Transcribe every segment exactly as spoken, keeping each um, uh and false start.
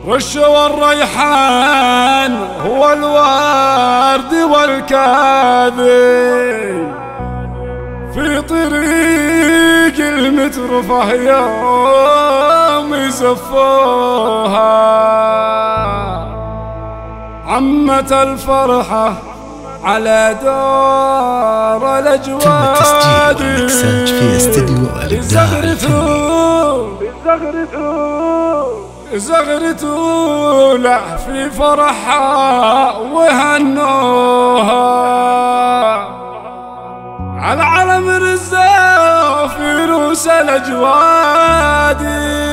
رشوا الريحان هو الورد والكاذي في طريق المترفه يوم يزفوها. عمت الفرحة على دار الأجواد. تم التسجيل والمكساج في استديو الإبداع الفني. زغرتوا له في فرحها وهنوها على علم رزاق في روس الأجواد.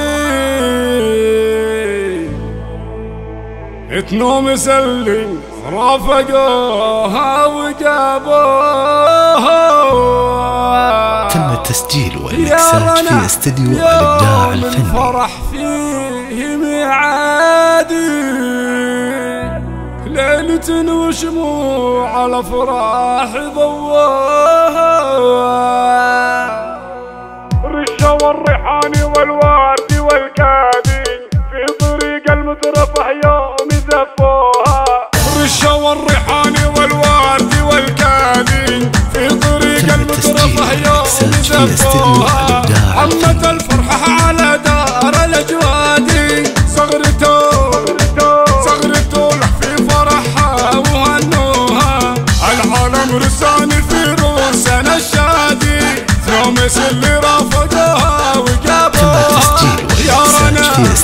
اتنوم سلم رافقوها وجابوها. تم التسجيل والمكساج في استديو الإبداع الفني. الفرح فيه ميعادي ليلة وشموع الأفراح ضواها. رشوا الريحان والورد والكادي في طريق المترفه يوم زفوها. رشوا الريحان والورد والكادي في طريق المترفه يوم زفوها. عمت الفرحة على دار الأجواد. صغرتوا صغرتوا له في فرحها وهنوها. العالم رساني في روسنا الشادي. يومس اللي رافقوها وجابوها. يا رنا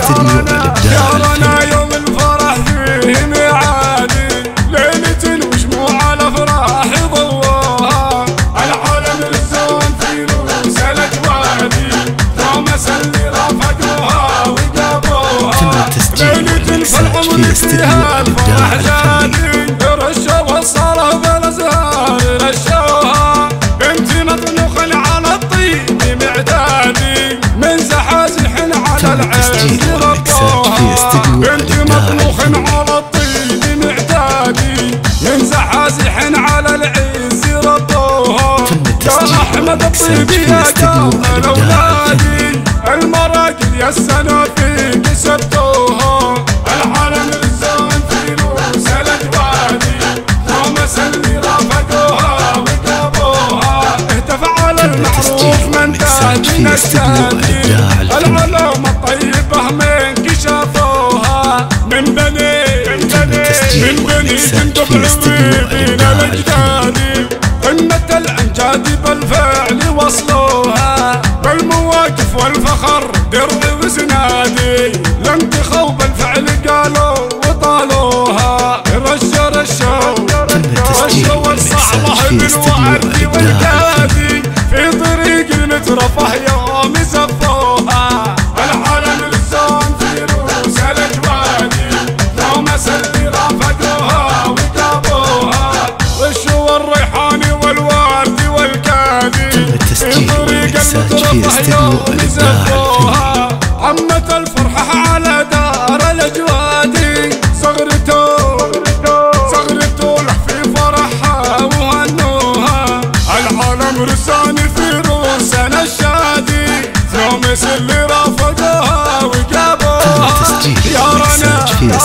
يا رنا يوم الفرح فيه ميعادي ليلة وشموع الأفراح ضواها. العالم رسان في روس الأجواد. يومس اللي رافقوها وجابوها. ليلة الفرح فيها الفرح زادي. رشوا الصلاة بالأزهار رشوها. بنت مطنوخ على الطيب معدادي من زحازح على العز ربوها. بنت مطنوخ على الطيب معدادي من زحازح على العز ربوها. يا أحمد الطيب يا كامل أولادي المراقل يا السنافيق سبتوها. العالم رزان في روس الأجوادي. يومس اللي رافقوها وجابوها. اهتف على المعروف من تاج الشادي. العلوم الطيبة من كشافوها. من بني من بني من بني جندب عويدين الأجدادي. قمة الأمجاد بالفعل وصلوها. بالمواقف والفخر درب وزنادي. لم تخوا بالفعل قالوا وطالوها. رشوا رشوا رشوا الصعبة بالوعد والكادي في طريق المترفه يوم زفوها. العالم رزان في روس الأجوادي. يومس اللي رافقوها وجابوها. رشوا الريحان والورد والكادي في طريق المترفه يوم زفوها. عمت الفرحة على دار الأجواد. صغرتوا صغرتوا له في فرحها وهنوها. العالم رساني في روسنا الشادي. يومس اللي رافقوها وجابوها. يا رنا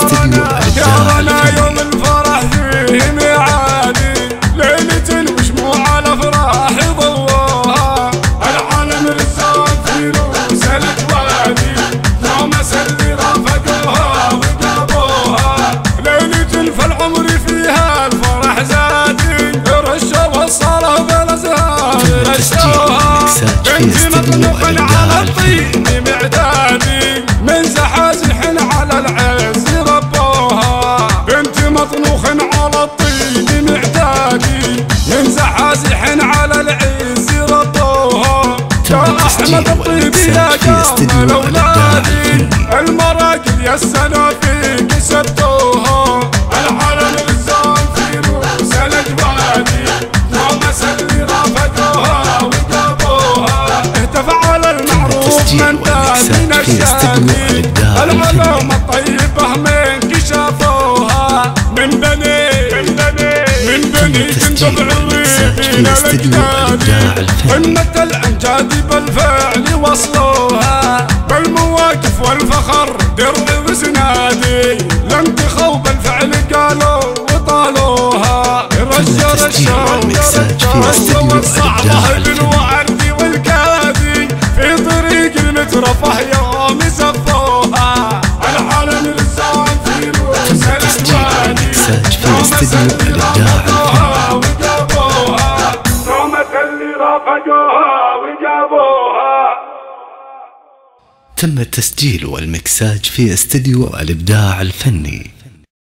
يا رنا يوم الفرح فيه ميعادي ليلة وشموع الأفراح ضواها. العالم رسان في روس الأجوادي. يومس اللي رافقوها وجابوها. ليلة فالعمر فيها الفرح زادي. رشوا الصلاة بالأزهار رشوها. بنت مطنوخ على الطين معدادي من زحازح على العز ربوها. بنت مطنوخ على الطين معدادي من زحازح على العز ربوها. يا أحمد الطيب يا كامل أولادي المراقل يا السنافيق سبتوها. العالم رزان في روس الأجوادي. يومس اللي رافقوها وجابوها. اهتف على المعروف من تاج الشادي. العلوم الطيبة من كشافوها. من بني من بني من بني جندب عويدين الأجدادي. قمة الأمجاد بالفعل وصلوها. بالمواقف الشرف والفخر درعي وسنادي، لم تخو بالفعل قالوا وطالوها. رجوا الشوق رجوا الصعبة بالورد والكادي، في طريق المترفه يوم زفوها. العالم لسان في رؤوس الأكوان يوم سلموها وجابوها، نومة اللي رافقوها وجابوها. تم التسجيل والمكساج في استديو الإبداع الفني.